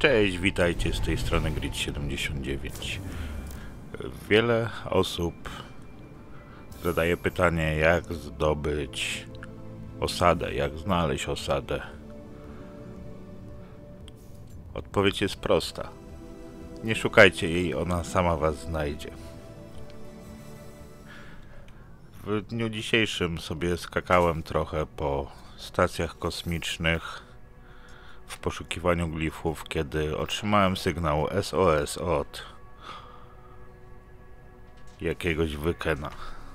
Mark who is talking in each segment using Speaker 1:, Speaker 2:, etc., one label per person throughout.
Speaker 1: Cześć, witajcie, z tej strony Grid79. Wiele osób zadaje pytanie, jak zdobyć osadę, jak znaleźć osadę. Odpowiedź jest prosta. Nie szukajcie jej, ona sama was znajdzie. W dniu dzisiejszym sobie skakałem trochę po stacjach kosmicznych w poszukiwaniu glifów, kiedy otrzymałem sygnał SOS od jakiegoś wykena.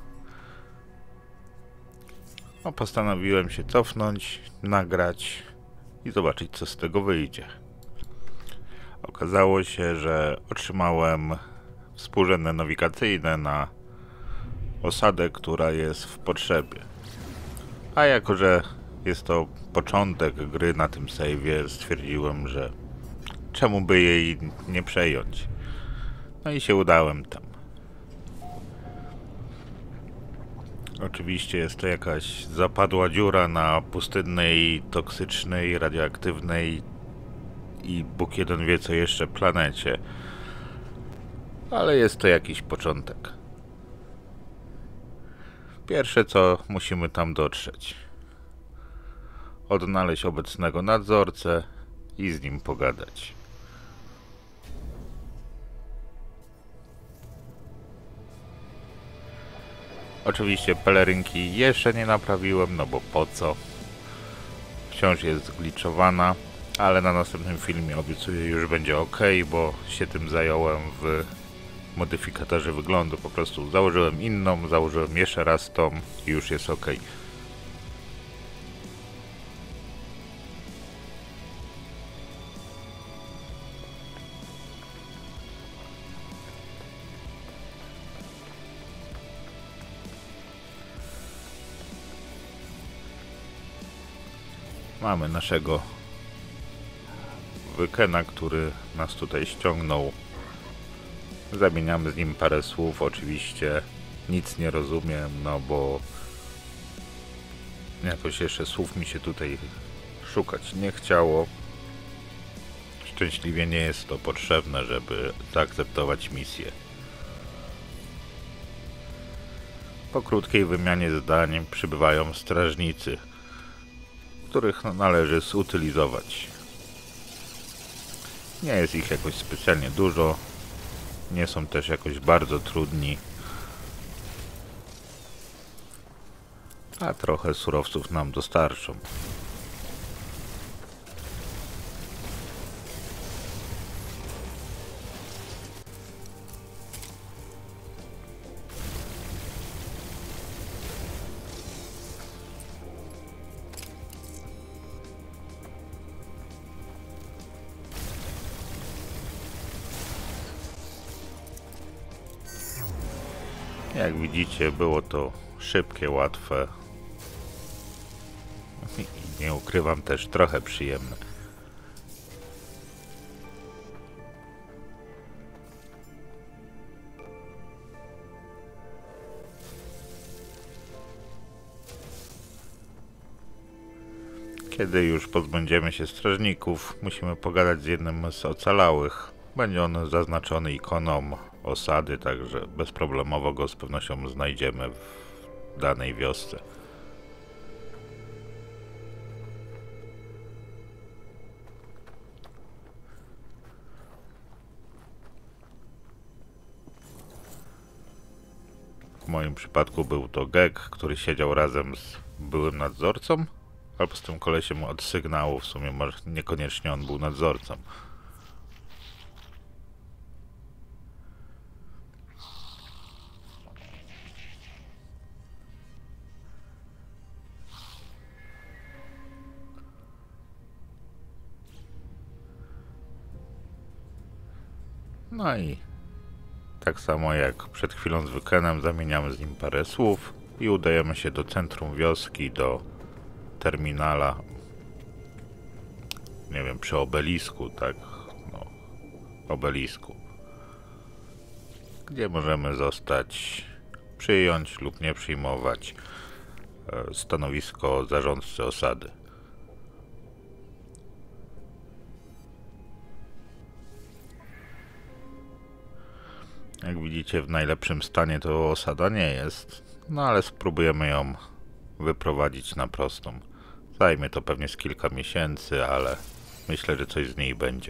Speaker 1: No, postanowiłem się cofnąć, nagrać i zobaczyć, co z tego wyjdzie. Okazało się, że otrzymałem współrzędne nawigacyjne na osadę, która jest w potrzebie. A jako, że jest to początek gry na tym save'ie, stwierdziłem, że czemu by jej nie przejąć. No i się udałem tam. Oczywiście jest to jakaś zapadła dziura na pustynnej, toksycznej, radioaktywnej i Bóg jeden wie co jeszcze planecie. Ale jest to jakiś początek. Pierwsze co, musimy tam dotrzeć. Odnaleźć obecnego nadzorcę i z nim pogadać. Oczywiście pelerynki jeszcze nie naprawiłem, no bo po co? Wciąż jest zgliczowana, ale na następnym filmie obiecuję już będzie ok, bo się tym zająłem w modyfikatorze wyglądu. Po prostu założyłem inną, założyłem jeszcze raz tą i już jest ok. Mamy naszego wykena, który nas tutaj ściągnął. Zamieniamy z nim parę słów. Oczywiście nic nie rozumiem, no bo jakoś jeszcze słów mi się tutaj szukać nie chciało. Szczęśliwie nie jest to potrzebne, żeby zaakceptować misję. Po krótkiej wymianie zdań przybywają strażnicy, których należy zutylizować. Nie jest ich jakoś specjalnie dużo, nie są też jakoś bardzo trudni, a trochę surowców nam dostarczą. Jak widzicie, było to szybkie, łatwe i nie ukrywam też trochę przyjemne. Kiedy już pozbędziemy się strażników, musimy pogadać z jednym z ocalałych. Będzie on zaznaczony ikoną osady, także bezproblemowo go z pewnością znajdziemy w danej wiosce. W moim przypadku był to Gek, który siedział razem z byłym nadzorcą, albo z tym kolesiem od sygnału, w sumie może niekoniecznie on był nadzorcą. No i tak samo jak przed chwilą z Wykenem, zamieniamy z nim parę słów i udajemy się do centrum wioski, do terminala, nie wiem, przy obelisku, tak, no, obelisku, gdzie możemy przyjąć lub nie przyjmować stanowisko zarządcy osady. Jak widzicie, w najlepszym stanie to osada nie jest, no ale spróbujemy ją wyprowadzić na prostą. Zajmie to pewnie z kilka miesięcy, ale myślę, że coś z niej będzie.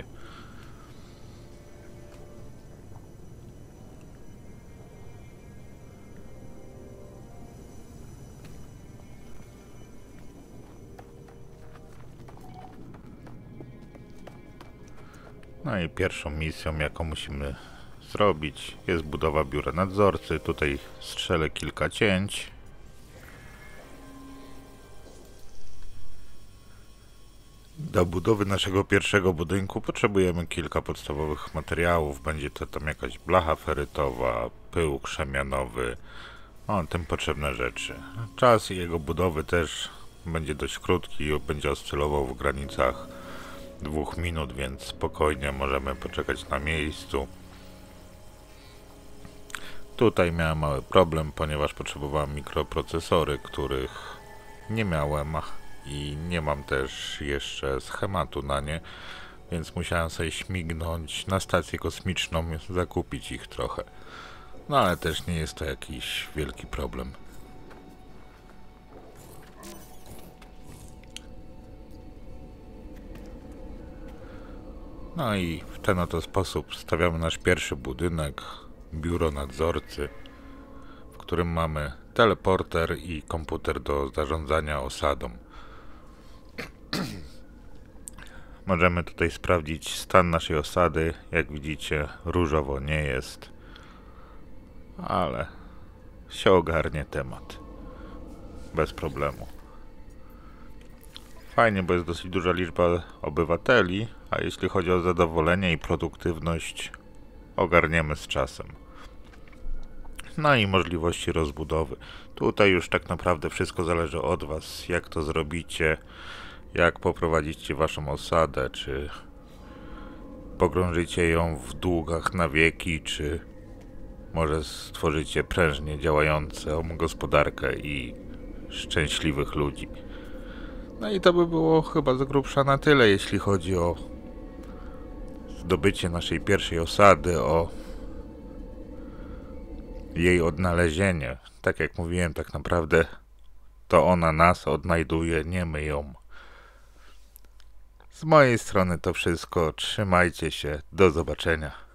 Speaker 1: No i pierwszą misją, jaką musimy zrobić, jest budowa biura nadzorcy. Tutaj strzelę kilka cięć. Do budowy naszego pierwszego budynku potrzebujemy kilka podstawowych materiałów. Będzie to tam jakaś blacha ferytowa, pył krzemianowy, tym potrzebne rzeczy. Czas jego budowy też będzie dość krótki, będzie oscylował w granicach 2 minut, więc spokojnie możemy poczekać na miejscu. Tutaj miałem mały problem, ponieważ potrzebowałem mikroprocesory, których nie miałem i nie mam też jeszcze schematu na nie, więc musiałem sobie śmignąć na stację kosmiczną, zakupić ich trochę. No ale też nie jest to jakiś wielki problem. No i w ten oto sposób stawiamy nasz pierwszy budynek, biuro nadzorcy, w którym mamy teleporter i komputer do zarządzania osadą. Możemy tutaj sprawdzić stan naszej osady. Jak widzicie, różowo nie jest, ale się ogarnie temat bez problemu. Fajnie, bo jest dosyć duża liczba obywateli, a jeśli chodzi o zadowolenie i produktywność, ogarniemy z czasem. No i możliwości rozbudowy. Tutaj już tak naprawdę wszystko zależy od was, jak to zrobicie, jak poprowadzicie waszą osadę, czy pogrążycie ją w długach na wieki, czy może stworzycie prężnie działającą gospodarkę i szczęśliwych ludzi. No i to by było chyba z grubsza na tyle, jeśli chodzi o zdobycie naszej pierwszej osady, o jej odnalezienie. Tak jak mówiłem, tak naprawdę to ona nas odnajduje, nie my ją. Z mojej strony to wszystko. Trzymajcie się. Do zobaczenia.